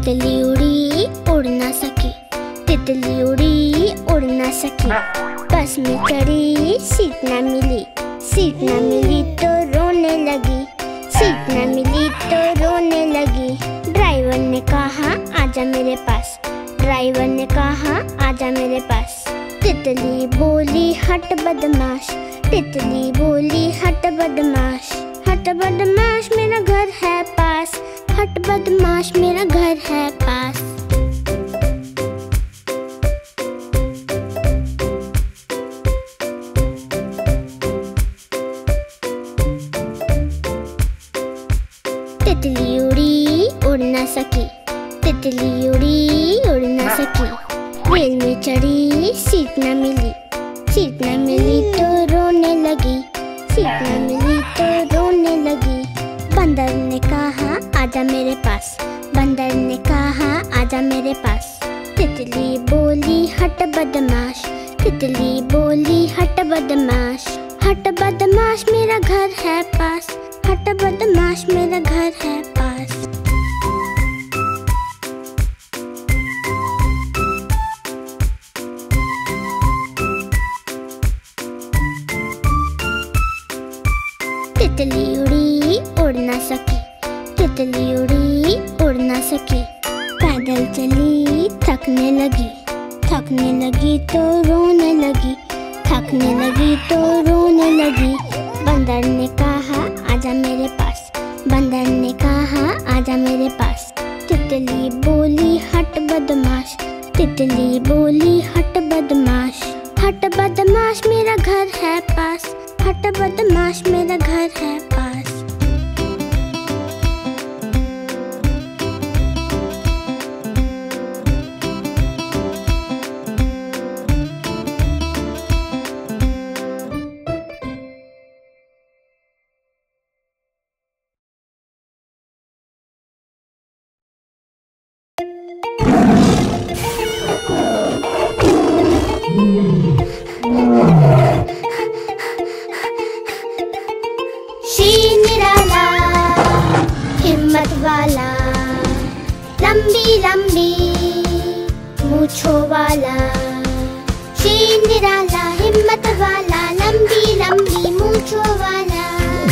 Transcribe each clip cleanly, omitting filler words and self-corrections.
तितली उड़ी उड़ ना सकी, तितली उड़ी उड़ ना सकी। बस में चढ़ी सीट ना मिली, सीट ना मिली तो रोने लगी, सीट ना मिली तो रोने लगी। ड्राइवर ने कहा आजा मेरे पास, ड्राइवर ने कहा आजा मेरे पास। तितली बोली हट बदमाश, तितली बोली हट बदमाश। हट बदमाश मेरा घर है पास, हट बदमाश मेरा घर है पास। तितली उड़ी उड़ ना सकी, तितली उड़ी उड़ ना सकी। रेल में चढ़ी सीट ना मिली, सीट ना मिली तो रोने लगी, सीट ना मिली तो रोने लगी। बंदर ने कहा आजा मेरे पास, बंदर ने कहा आजा मेरे पास। तितली बोली हट बदमाश, तितली बोली हट बदमाश। हट बदमाश मेरा घर है पास, हट बदमाश मेरा घर है पास। तितली उड़ी उड़ ना सकी, तितली उड़ी उड़ ना सकी। पैदल चली थकने लगी, थकने लगी तो रोने लगी, थकने लगी तो रोने लगी। बंदर ने कहा आजा मेरे पास, बंदर ने कहा आजा मेरे पास। तितली बोली हट बदमाश, तितली बोली हट बदमाश। हट बदमाश मेरा घर है पास, हट बदमाश मेरा घर है पास। शीर निराला हिम्मत वाला, लंबी लंबी मूंछों वाला। शीर निराला हिम्मत वाला, लंबी लंबी मूंछों वाला।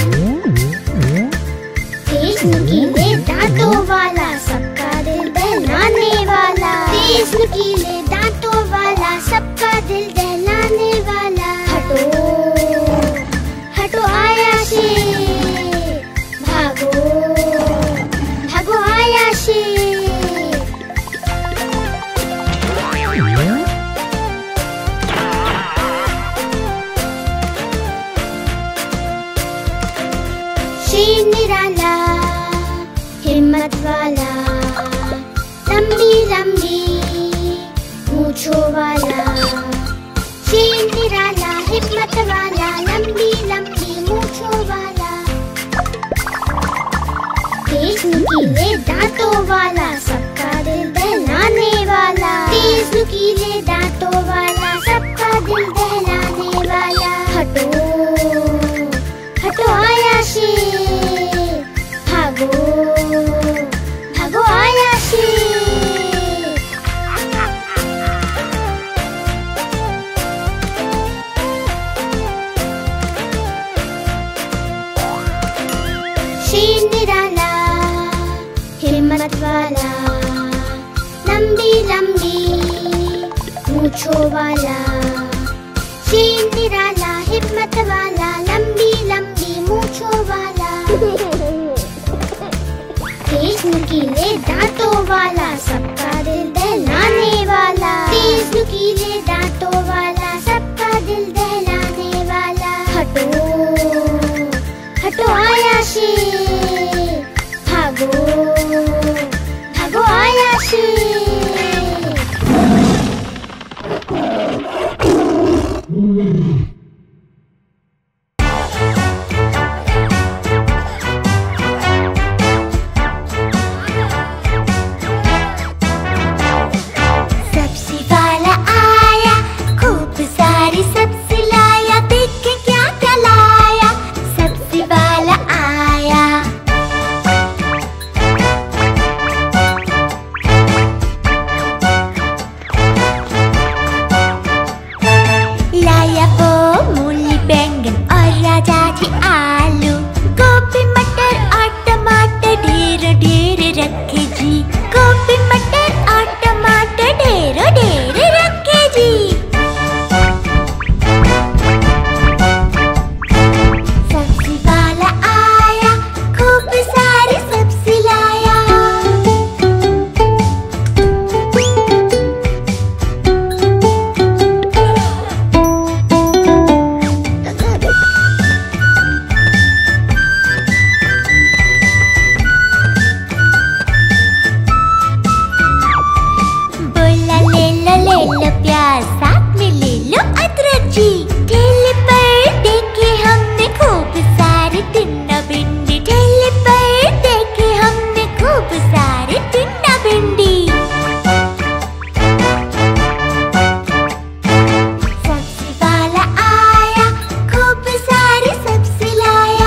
तेज नुकीले दांतों वाला, सबका दिल दहलाने वाला। तेज नुकीले दांतों वाला, सबका दिल दहलाने वाला। हटो हटो आया शेर, भागो भागो आया शेर। शेर निराला हिम्मत वाला, लंबी लंबी मूंछों वाला। शेर निराला हिम्मत वाला, लंबी लंबी मूंछों वाला। तेज नुकीले दांतों वाला, सबका दिल दहलाने वाला। तेज नुकीले दांतों वाला, सबका दिल दहलाने वाला। हटो हटो आया शेर, भागो भागो आया शेर। शेर निराला हिम्मत वाला, लंबी लंबी मूंछों वाला। शेर निराला हिम्मत वाला, लंबी लंबी मूंछों वाला। तेज नुकीले दांतों वाला, सबका दिल दहलाने वाला। तेज नुकीले दांतों वाला, सबका दिल दहलाने वाला। हटो हटो आया शेर, भागो भागो आया शेर। और साथ में ले लो अदरक जी। ठेले पर देखे हमने खूब सारे टिंडा भिंडी। ठेले पर देखे हमने खूब सारे टिंडा भिंडी। सब्जी वाला आया, खूब सारी सब्जी लाया।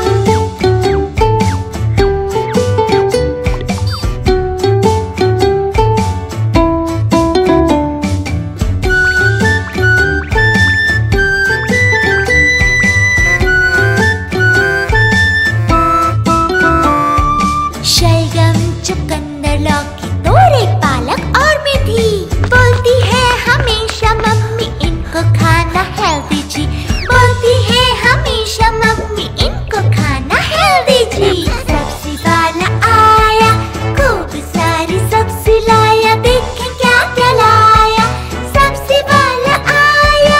शलगम, चुकंदर, लौकी, तोरई, पालक और मेथी। बोलती है हमेशा मम्मी इनको खाना हेल्दी जी। बोलती है हमेशा मम्मी इनको खाना हेल्दी जी। सब्जी वाला आया, खूब सारी सब्जी लाया। देखे क्या क्या लाया, सब्जी वाला आया।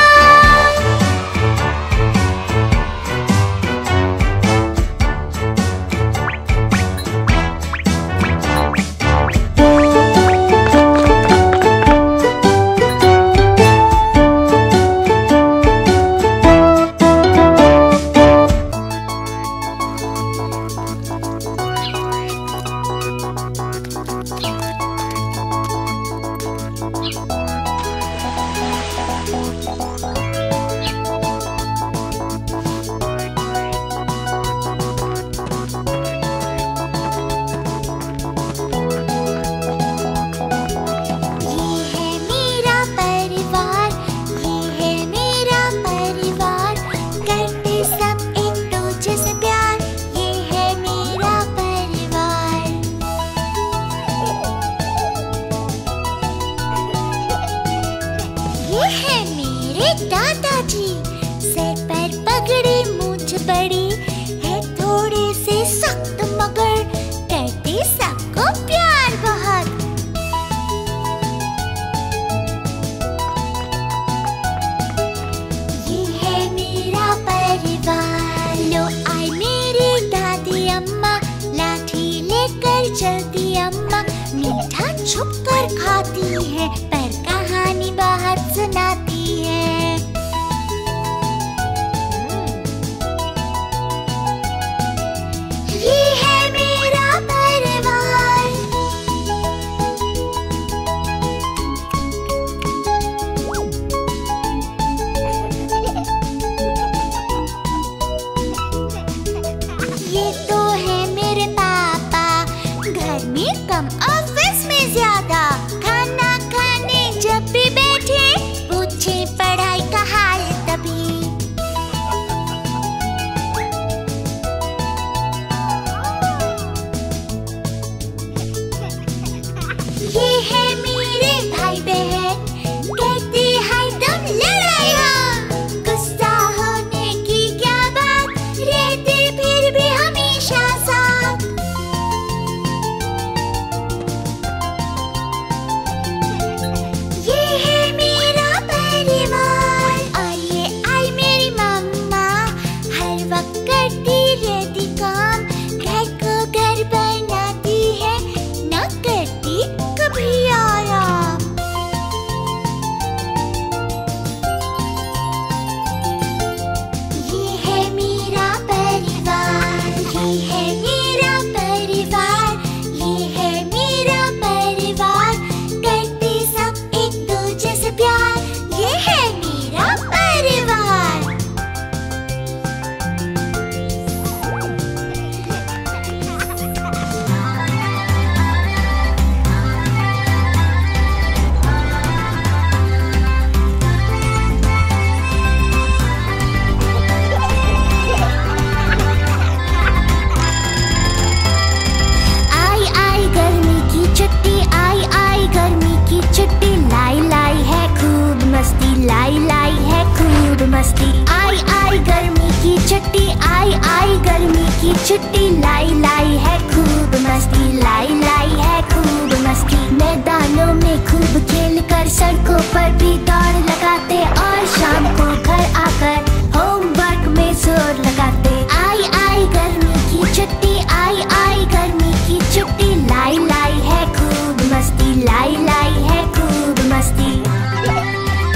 दादाजी सर पर पगड़ी, मूंछ बड़ी है थोड़े से सख्त, मगर करते सबको प्यार बहुत। ये है मेरा परिवार। लो आई मेरी दादी अम्मा, लाठी लेकर चलती अम्मा। मीठा छुप कर खाती है, पर कहानी बाहर सुनाती है। ये है मेरा परिवार। ये तो है मेरे पापा, घर में कम ऑफिस में ज्यादा। खाना खाने जब भी बैठे, पूछे पढ़ाई का हाल तभी। ये है मेरे भाई बहन, कहते हैं तुम लड़ाई हो। गुस्सा होने की क्या बात, रहते फिर भी हमेशा साथ। ये है मेरा परिवार। और ये आई मेरी मम्मा, हर वक्त करती रहती काम। घर को घर बनाती है, न करती कभी आराम। ये है मेरा परिवार। ये है मेरा परिवार। ये है मेरा परिवार। करते सब एक दूजे से प्यार। ये है मेरा परिवार। आई आई गर्मी की छुट्टी, आई आई गर्मी की छुट्टी। लाई लाई है खूब मस्ती, लाई लाई है खूब मस्ती। आई आई गर्मी की छुट्टी, आई आई गर्मी की छुट्टी। लाई लाई है खूब मस्ती, लाई लाई है खूब मस्ती। मैदानों में खूब खेल कर, सड़कों पर भी दौड़ लगाते। और शाम को घर आकर होमवर्क में जोर लगाते। आई आई गर्मी की छुट्टी, आई आई गर्मी की छुट्टी। लाई लाई है खूब मस्ती, लाई लाई है खूब मस्ती।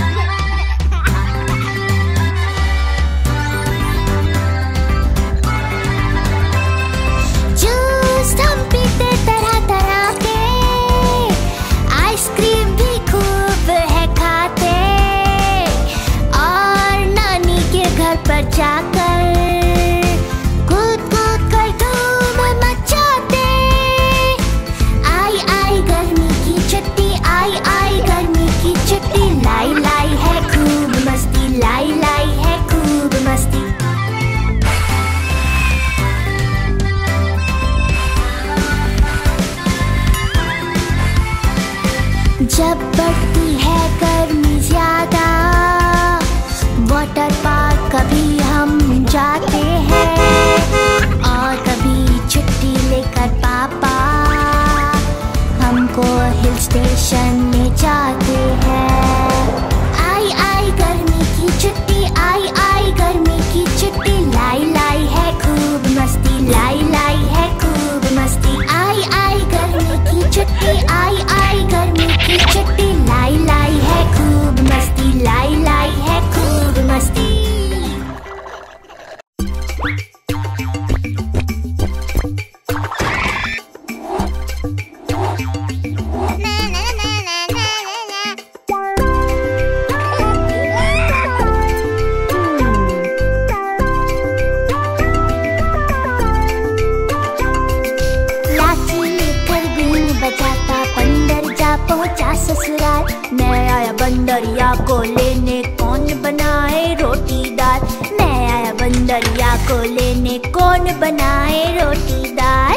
जब बढ़ती है गर्मी ज्यादा, वाटर पार्क कभी हम जाते हैं, और कभी छुट्टी लेकर पापा हमको हिल स्टेशन ले जाते हैं। आई आई गर्मी की छुट्टी, आई आई गर्मी की छुट्टी, लाई लाई है खूब मस्ती, लाई लाई है खूब मस्ती। आई आई गर्मी की छुट्टी, आई आई गर्मी की छुट्टी, लाई लाई है खूब मस्ती, लाई लाई है खूब मस्ती। पहुंचा ससुराल, मैं आया बंदरिया को लेने, कौन बनाए रोटी दाल। मैं आया बंदरिया को लेने, कौन बनाए रोटी दाल।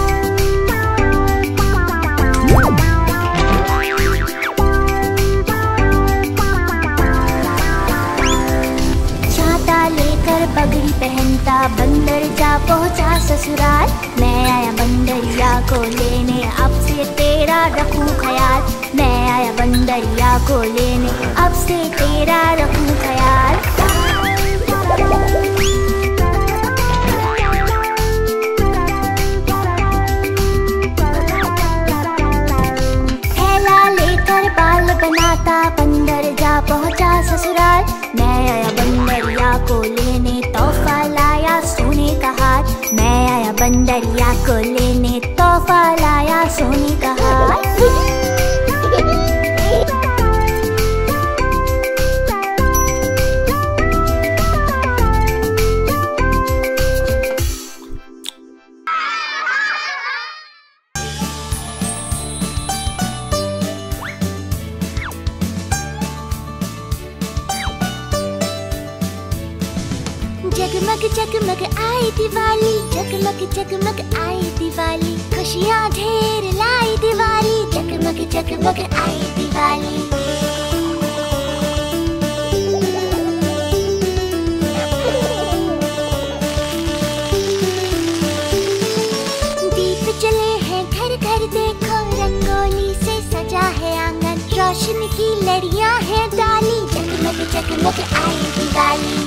छाता लेकर पगड़ी पहनता, बंदर जा पहुंचा ससुराल। मैं आया बंदरिया को लेने, अब से तेरा रखूं ख्याल। मैं आया बंदरिया को लेने, अब से तेरा रखूं ख्याल। थैला लेकर बाल बनाता, बंदर जा पहुंचा ससुराल। मैं आया बंदरिया को लेने, तोहफा लाया सोने का हार। मैं आया बंदरिया को लेने, तोहफा लाया सोने का हार। जगमग जगमग आई दिवाली, जगमग जगमग आई दिवाली, खुशियाँ ढेर लाई दिवाली। जगमग जगमग आई दिवाली। दीप जले हैं घर घर देखो, रंगोली से सजा है आंगन, रोशनी की लड़ियाँ हैं डाली। जगमग जगमग आई दिवाली।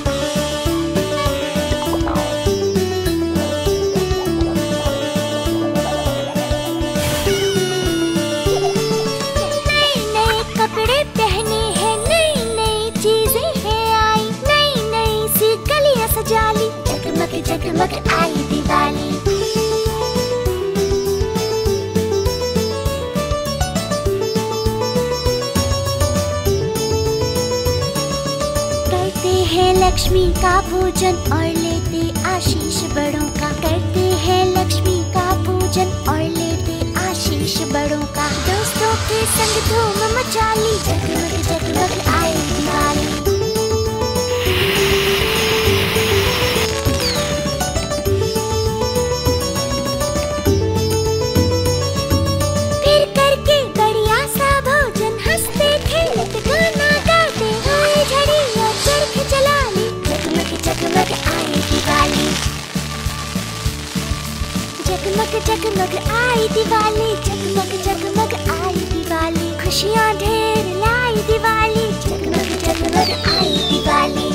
कपड़े पहने हैं, नई नई चीजें हैं आई, नई नई सी गलियां सजा ली। जगमग जगमग आई दिवाली। करते हैं लक्ष्मी का पूजन और लेते आशीष बड़ों का। करते हैं लक्ष्मी का पूजन और लेते आशीष बड़ों का। दोस्तों के संग धूम मचा ली। जगमग जगमग आई दिवाली। फिर करके बढ़िया सा भोजन, हंसते खेलते गाना गाते हुए झड़ी और चरख जला ली। जगमग जगमग आई दिवाली। जगमग जगमग आई दिवाली, जगमग जगमग आई दिवाली, खुशियाँ ढेर लाई दिवाली। जगमग जगमग आई दिवाली।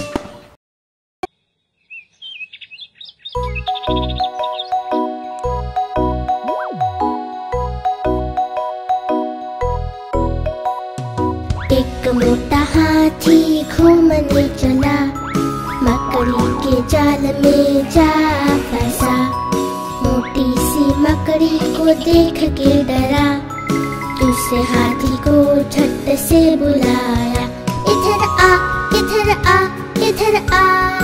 एक मोटा हाथी घूमने चला, मकड़ी के जाल में जा फंसा। मोटी सी मकड़ी को देख के डरा, दूसरे हाथी को झट से बुलाया। इधर आ, इधर आ, इधर आ।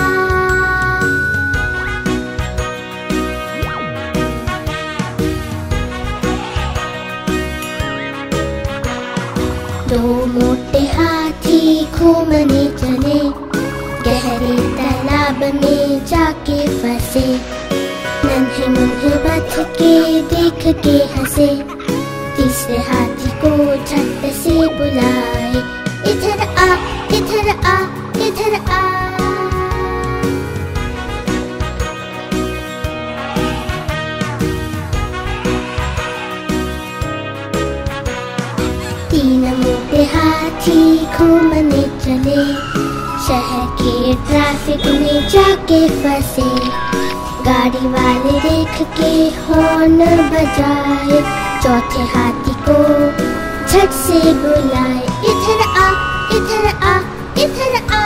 दो मोटे हाथी घूमने चले, गहरे तालाब में जाके फंसे। नन्हे मुन्हे बच के देख के हंसे, तीसरे हाथी को को झट से बुलाए, इधर आ, इधर आ, इधर आ। तीन मोटे हाथी घूमने चले, शहर के ट्रैफिक में जाके फंसे। गाड़ी वाले देख के हॉर्न बजाए, चौथे हाथी को झट से बुलाए, इधर आ, इधर आ, इधर आ।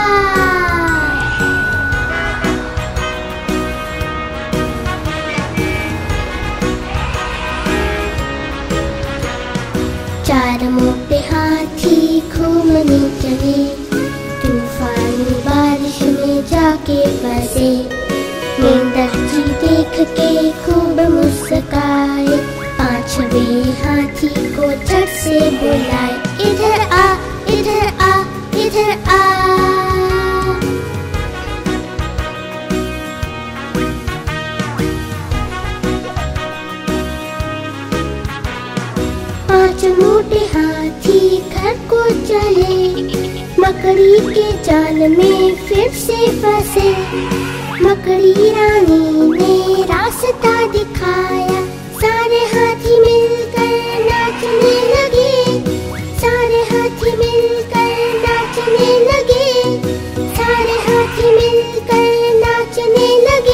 चार मोटे हाथी घूमने चले, तूफानी बारिश में जाके फंसे। मेंढक जी देख के खूब मुस्काए, पांचवें हाथी को झट से बुलाए, इधर आ, इधर आ, इधर आ। पांच मोटे हाथी घर को चले, मकड़ी के जाल में फिर से फंसे। मकड़ी रानी ने रास्ता दिखाया, सारे हाथी मिलकर नाचने लगे। सारे हाथी मिलकर नाचने लगे, सारे हाथी मिलकर नाचने लगे।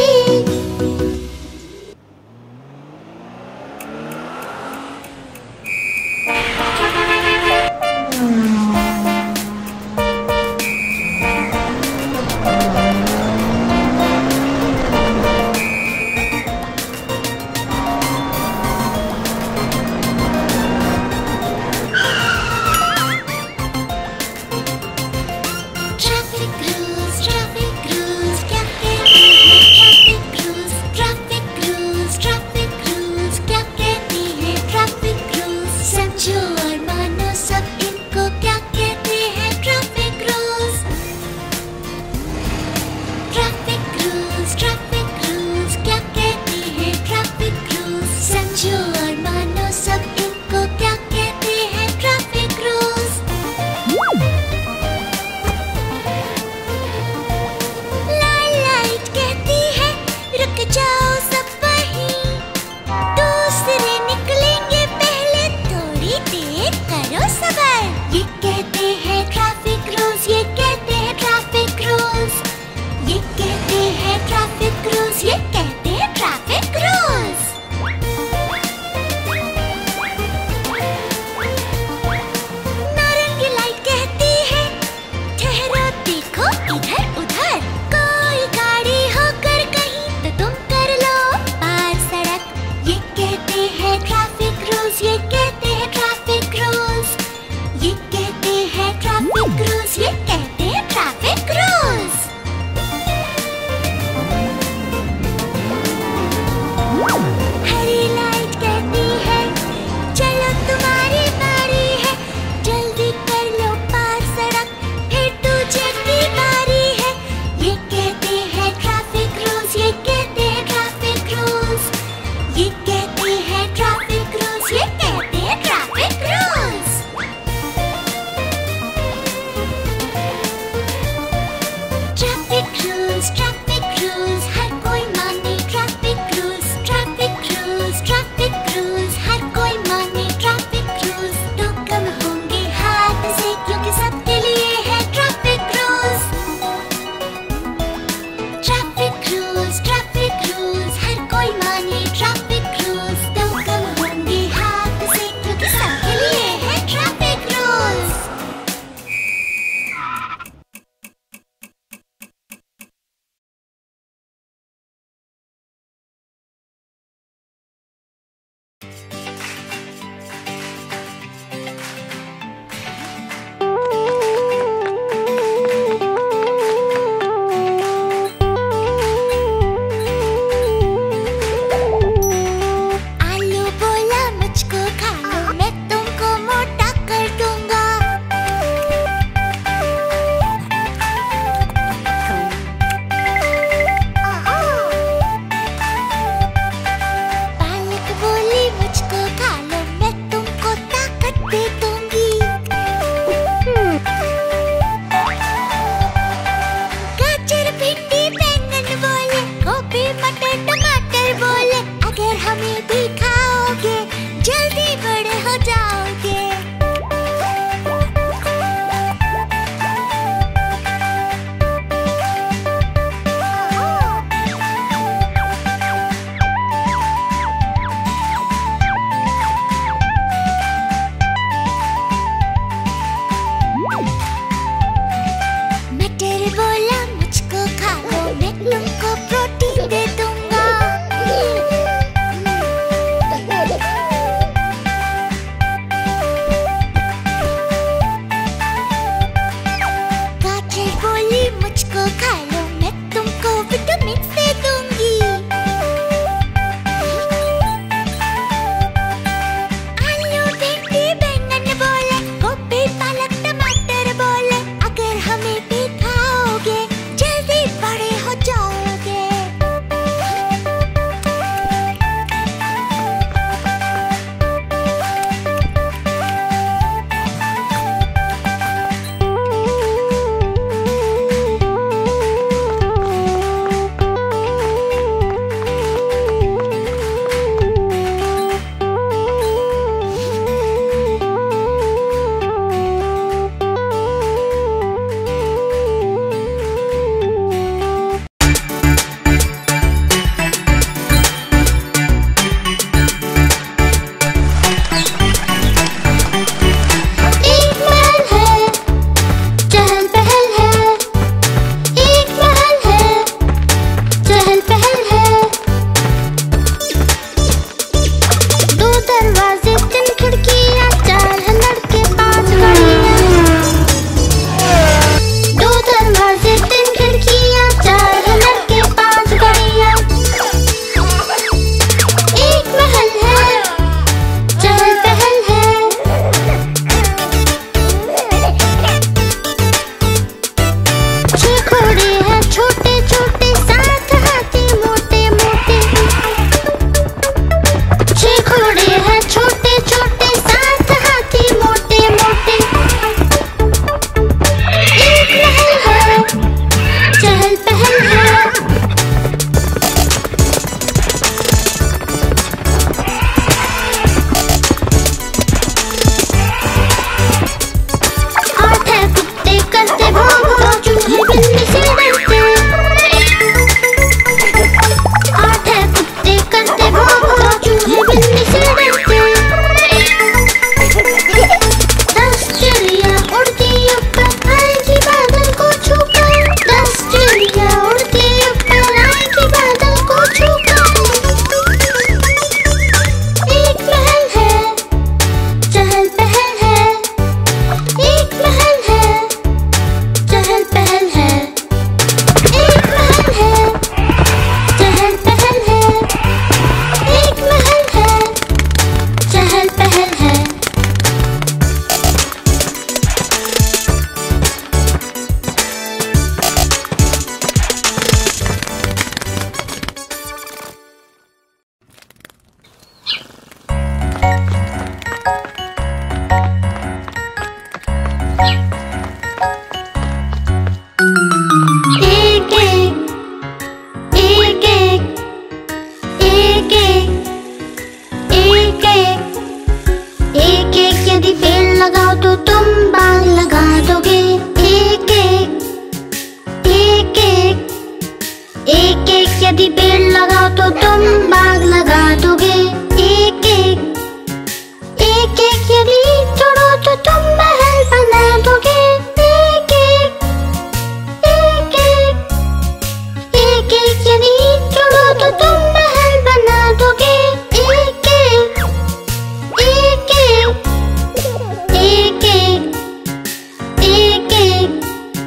दोगे? एक एक, एक एक, एक एक यदि पेड़ लगाओ तो तुम बाग लगा दोगे। एक एक, एक एक यदि तोड़ो तो तुम महल बना दोगे। एक एक, एक एक, एक एक यदि तोड़ो तो तुम महल बना दोगे। एक एक, एक एक, एक एक, एक एक।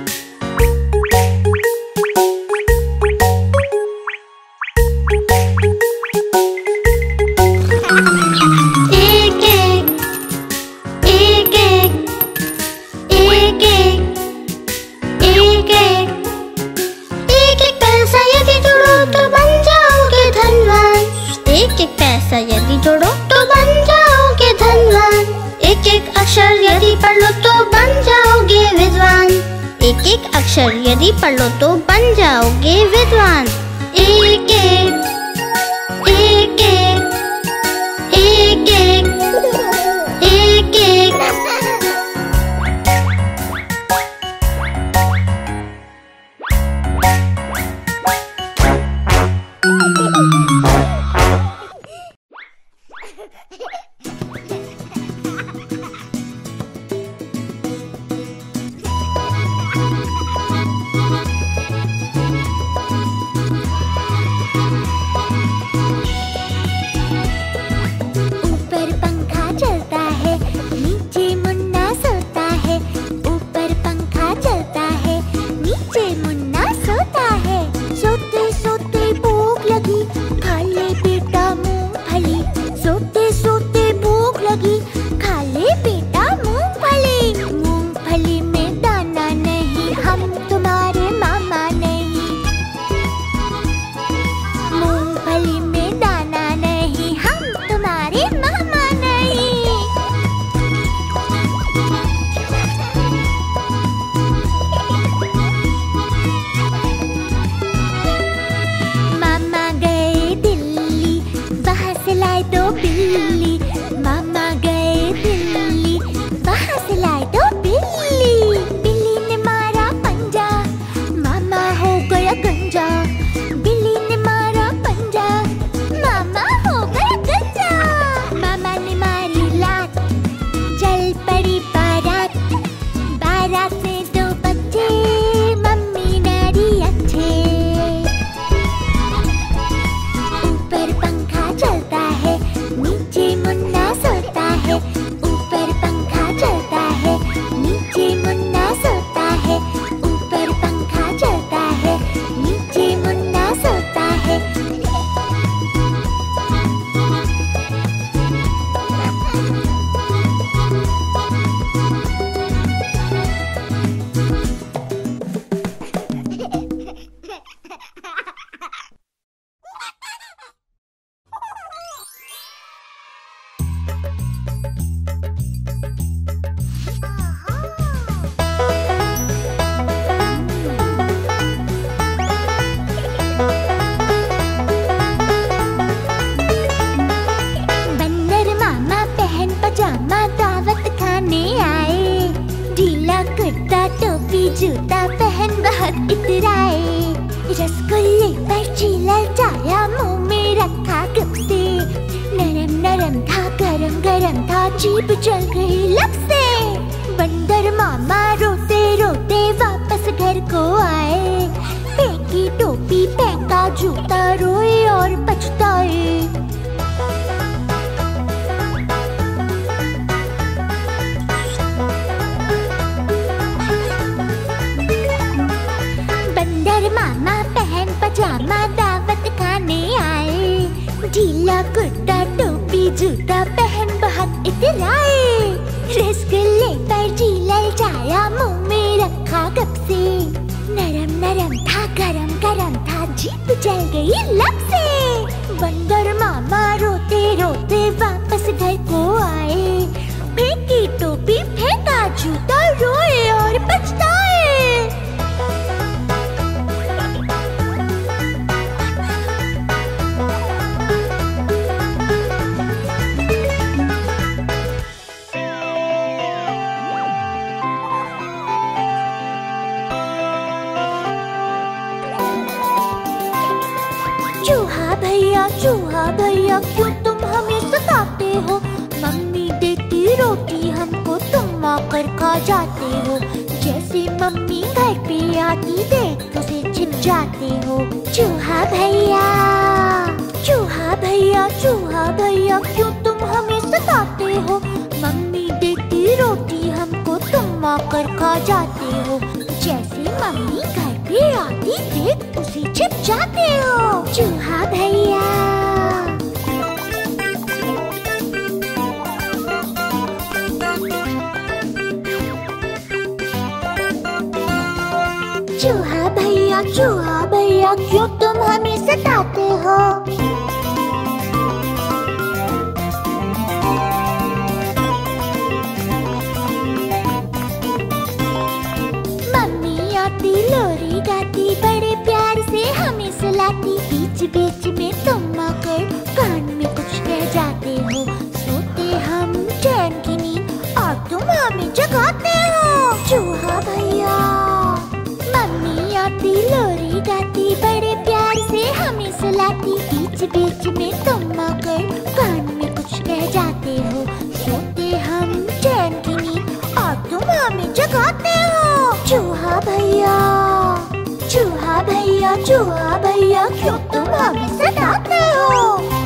यदि जोड़ो तो बन जाओगे धनवान। एक एक अक्षर यदि पढ़ लो तो बन जाओगे विद्वान। एक एक अक्षर यदि पढ़ लो तो बन जाओगे विद्वान। एक एक, एक एक, एक एक, एक एक। जूता पहन बहुत इतराए, रसगुल्ले पर चीला चाया मुंह में रखा कब से। नरम नरम था गरम गरम था जीभ जल गई लब से। बंदर मामा रोते रोते वापस घर को आए, फेंकी टोपी फेंका जूता रोए और पछताए। मामा पहन पजामा दावत खाने आए, ढीला कुर्ता टोपी जूता पहन बहुत इतराए। रसगुल्ले पर ढीला चाया मुंह में रखा कब से। नरम नरम था गरम गरम था जीभ जल गई लब से। बंदर मामा रोते रोते वापस घर को आए, फेंकी टोपी फेंका जूता रोए और पछताए। भैया क्यों तुम हमें सताते हो? मम्मी देती रोटी हमको, तुम आकर खा जाते हो। जैसे मम्मी घर पे आती देख उसे छिप जाते हो। चूहा भैया क्यों तुम हमें सताते हो? मम्मी देती रोटी हमको, तुम आकर खा जाते हो। जैसे मम्मी घर पे आती देख उसे छिप जाते हो। चूहा भैया चूहा भैया क्यों तुम हमें सताते हो? मम्मी आती लोरी गाती, बड़े प्यार से हमें सुलाती। बीच बीच में तुम आकर कान में कुछ कह जाते हो। सोते हम चैन की नींद और तुम हमें जगाते हो। चूहा भैया मम्मी आती लोरी गाती, बड़े प्यार से हमें सुलाती। बीच बीच में तुम आकर कान में कुछ कह जाते हो। सोते हम चैन की नींद और तुम हमें जगाते हो। चूहा भैया क्यों तुम हमें सताते हो?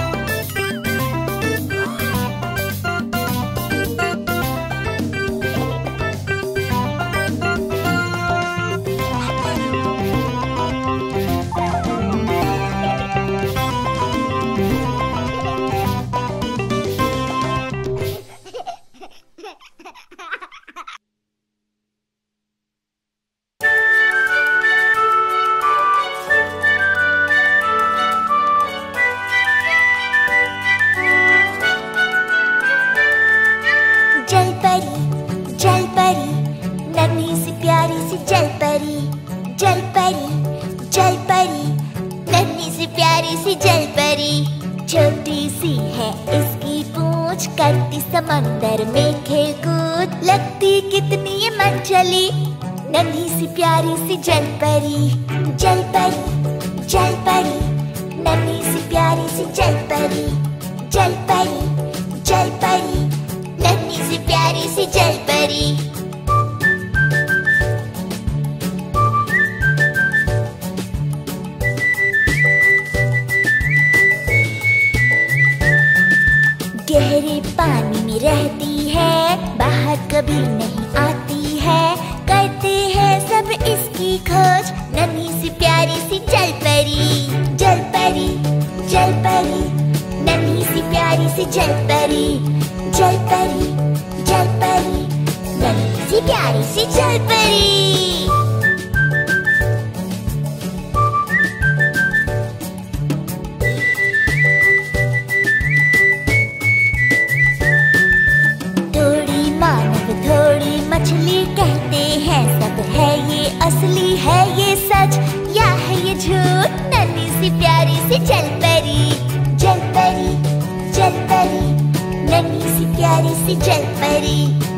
नन्ही सी प्यारी सी जल परी, नन्ही सी प्यारी सी जल परी। छोटी सी है इसकी पूंछ, करती समंदर में खेल कूद। लगती कितनी ये मन चली, नन्ही सी प्यारी सी जल परी। नन्ही सी प्यारी सी जल परी, नन्ही सी प्यारी सी जल परी। गहरे पानी में रहती है, बाहर कभी नहीं आती है। करते हैं सब इसकी खोज, नन्ही सी प्यारी सी जल परी। नन्ही सी प्यारी सी जल परी, नन्ही सी प्यारी सी जल परी। मछली कहते हैं सब, है ये असली है ये सच या है ये झूठ? नन्ही सी प्यारी सी जल परी, नन्ही सी प्यारी सी जल परी।